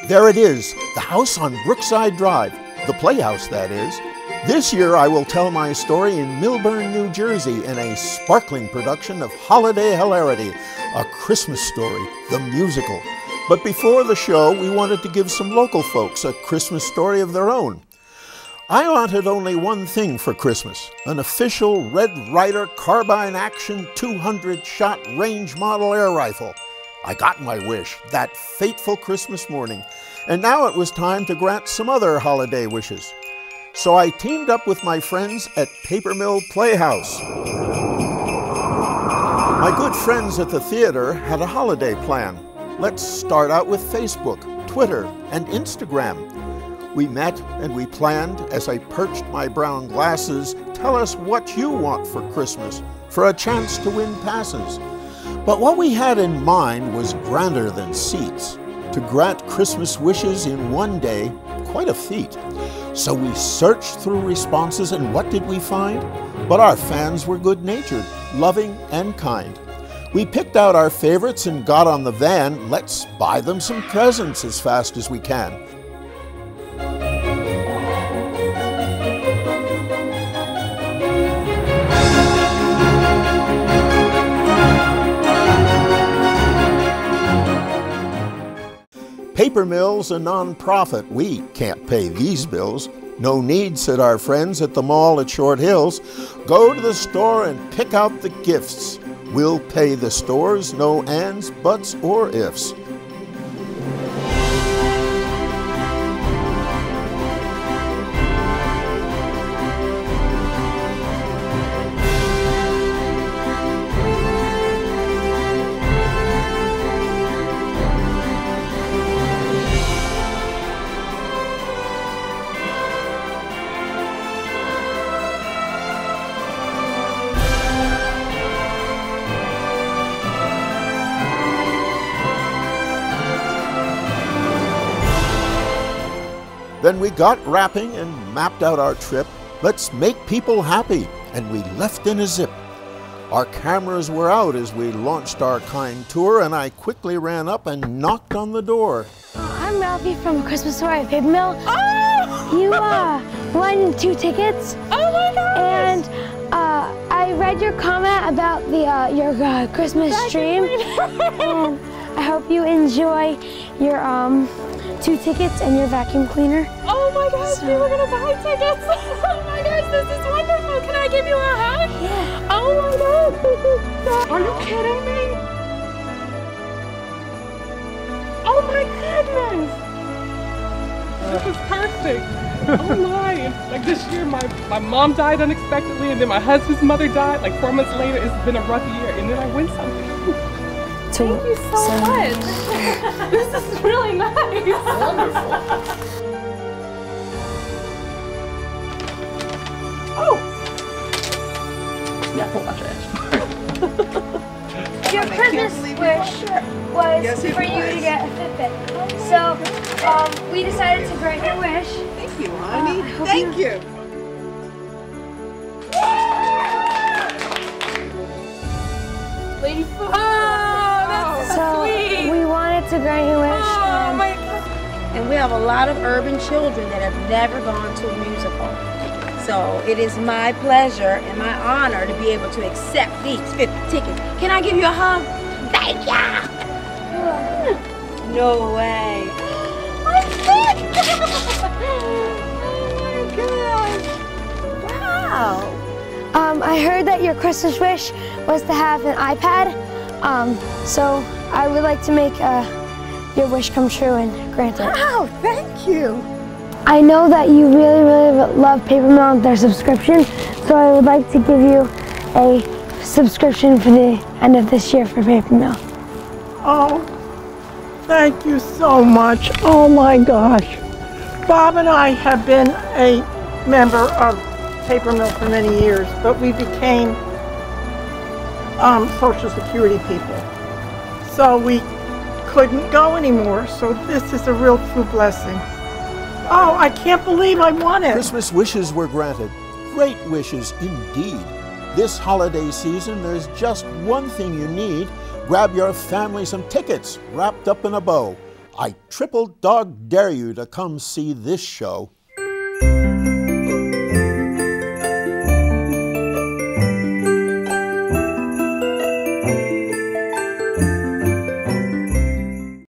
There it is, the house on Brookside Drive, the Playhouse, that is. This year I will tell my story in Millburn, New Jersey in a sparkling production of Holiday Hilarity, A Christmas Story, the musical. But before the show, we wanted to give some local folks a Christmas story of their own. I wanted only one thing for Christmas, an official Red Ryder carbine action 200-shot range model air rifle. I got my wish that fateful Christmas morning, and now it was time to grant some other holiday wishes. So I teamed up with my friends at Paper Mill Playhouse. My good friends at the theater had a holiday plan. Let's start out with Facebook, Twitter, and Instagram. We met and we planned as I perched my brown glasses. Tell us what you want for Christmas, for a chance to win passes. But what we had in mind was grander than seats. To grant Christmas wishes in one day, quite a feat. So we searched through responses, and what did we find? But our fans were good-natured, loving, and kind. We picked out our favorites and got on the van. Let's buy them some presents as fast as we can. Paper Mill's a non-profit. We can't pay these bills. No need, said our friends at the mall at Short Hills. Go to the store and pick out the gifts. We'll pay the stores, no ands, buts, or ifs. Then we got wrapping and mapped out our trip. Let's make people happy, and we left in a zip. Our cameras were out as we launched our kind tour, and I quickly ran up and knocked on the door. I'm Ralphie from Christmas Story at Paper Mill. Oh! You won 2 tickets. Oh my gosh! And I read your comment about the your Christmas stream, and I hope you enjoy your 2 tickets and your vacuum cleaner. Oh my gosh, we were gonna buy tickets. Oh my gosh, this is wonderful. Can I give you a hug? Yeah. Oh my gosh, this is so... Are you kidding me? Oh my goodness. This is perfect. Oh my. Like this year, my mom died unexpectedly, and then my husband's mother died. Like 4 months later, it's been a rough year, and then I win something. Thank you so much. This is really nice. Wonderful. Oh. Yeah, hold on to it. Your Christmas wish was for you to get a Fitbit. So we decided to grant your wish. Thank you, honey. Thank you. Lady Food. So we wanted to grant your wish. Oh my God. And we have a lot of urban children that have never gone to a musical. So it is my pleasure and my honor to be able to accept these 50 tickets. Can I give you a hug? Thank ya! No way. Oh my gosh. Wow. I heard that your Christmas wish was to have an iPad. So I would like to make your wish come true and grant it. Wow, thank you. I know that you really, really love Paper Mill and their subscription, so I would like to give you a subscription for the end of this year for Paper Mill. Oh, thank you so much. Oh my gosh. Bob and I have been a member of Paper Mill for many years, but we became Social Security people. So we couldn't go anymore, so this is a real true blessing. Oh, I can't believe I won it. Christmas wishes were granted. Great wishes indeed. This holiday season, there's just one thing you need. Grab your family some tickets wrapped up in a bow. I triple dog dare you to come see this show